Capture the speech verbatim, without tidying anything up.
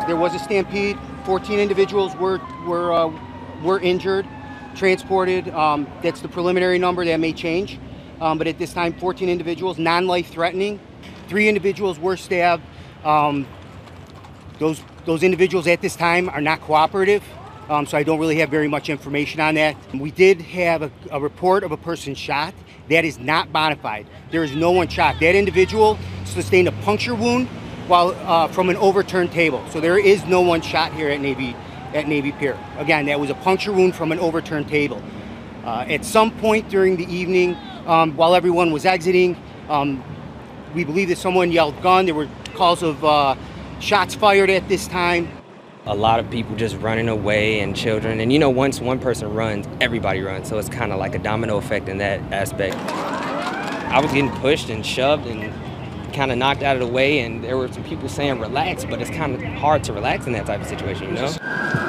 there was a stampede. fourteen individuals were were uh, were injured, transported. Um, that's the preliminary number. That may change, um, but at this time, fourteen individuals, non-life threatening. Three individuals were stabbed. Um, those those individuals at this time are not cooperative, um, so I don't really have very much information on that. We did have a, a report of a person shot. That is not bona fide. There is no one shot. That individual sustained a puncture wound while uh, from an overturned table. So there is no one shot here at Navy at Navy Pier. Again, that was a puncture wound from an overturned table. Uh, at some point during the evening, um, while everyone was exiting, um, we believe that someone yelled gun. There were calls of uh, shots fired at this time. A lot of people just running away and children. And you know, once one person runs, everybody runs. So it's kind of like a domino effect in that aspect. I was getting pushed and shoved and kind of knocked out of the way. And there were some people saying relax, but it's kind of hard to relax in that type of situation, you know?